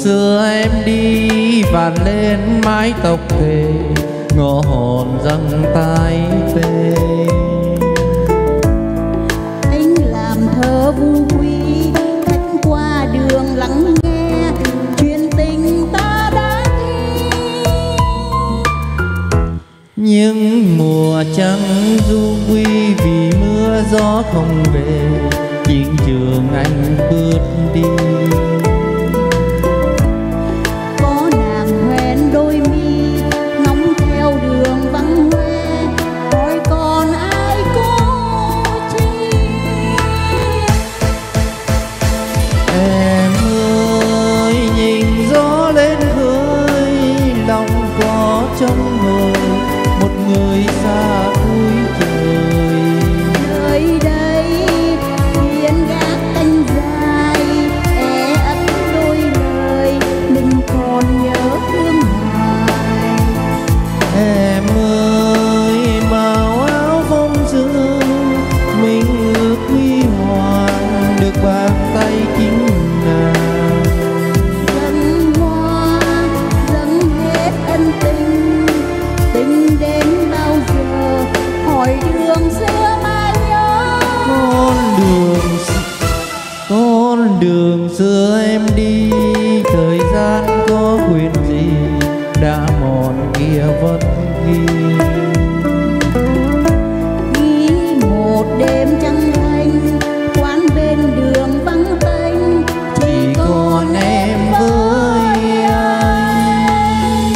xưa em đi vàn lên mái tóc thề, ngõ hồn dâng tay tê. Anh làm thơ vu quy, khách qua đường lắng nghe chuyện tình ta đã thi. Nhưng mùa trăng du quy vì mưa gió không về, chiến trường anh bước đi. Có nàng hoen đôi mi ngóng theo đường vắng hoe, hỏi còn ai cô chi. Em ơi nhìn gió lên khơi, lòng có trong ngồi một người xa cuối trời. Nơi đây thiên gác canh dài, e ấp đôi lời mình còn nhớ thương hoài. Em ơi màu áo phong sương, mình ước huy hoàng được bàn tay chính nàng. Dâng hoa dâng hết ân tình, tình đến bao giờ hỏi đường xưa mà nhớ. Con đường xưa em đi, thời gian có quyền gì đã mòn kia vẫn ghi. Ghi một đêm trăng thanh, quán bên đường vắng tênh, Chỉ còn em với anh.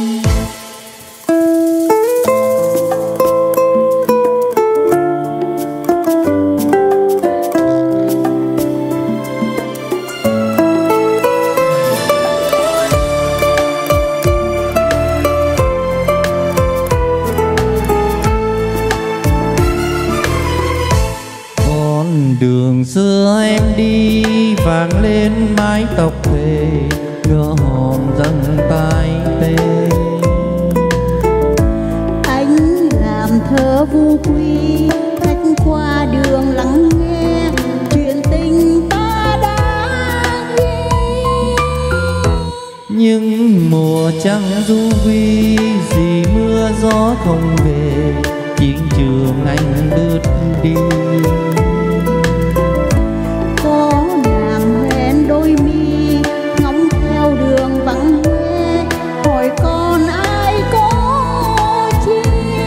Con đường xưa em đi vàng lên mái tóc thề, ngỡ hồn dâng tay tê. anh làm thơ vu quy, khách qua đường lắng nghe chuyện tình ta đã ghi. Nhưng mùa trăng du vi gì mưa gió không về, chiến trường anh bước đi. Có nàng hoen đôi mi ngóng theo đường vắng hoe, hỏi còn ai có chi.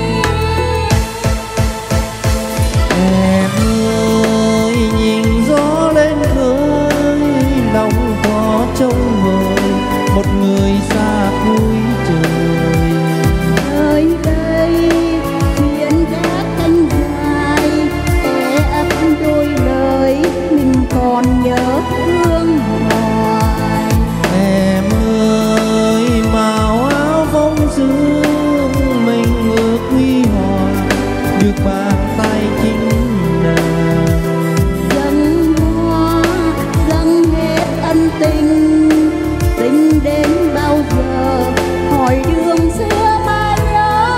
Em ơi nhìn gió lên khơi, lòng có trông ngồi một người xa cuối trời. Nơi đây thiên gác canh dài, e ấp đôi lời mình còn nhớ thương hoài. Em ơi màu áo phong sương, mình ước huy hoàng được bàn tay chính nàng. Dâng hoa dâng hết ân tình, tình đến bao giờ hỏi đường xưa mà nhớ.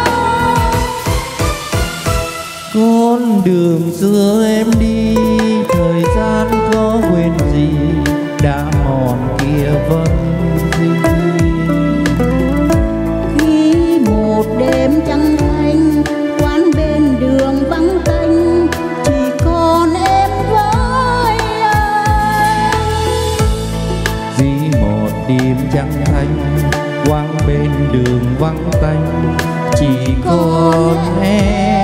Con đường xưa em đi, thời gian có quên gì đã mòn kia vẫn gì. Khi một đêm trăng thanh, quán bên đường vắng tênh, chỉ còn em với anh. Vì một đêm trăng thanh, quang bên đường vắng tanh, chỉ còn em